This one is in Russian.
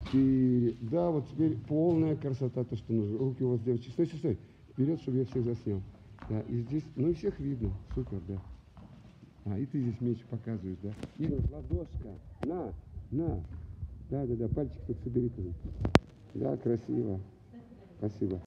4. Да, вот теперь полная красота, то, что нужно. Руки у вас, девочки. Стой, стой, стой. Вперед, чтобы я всех заснял. Да, и здесь, ну и всех видно. Супер, да. И ты здесь меч показываешь, да. И ладошка. На. Да, пальчик только собери. Да, красиво. Спасибо.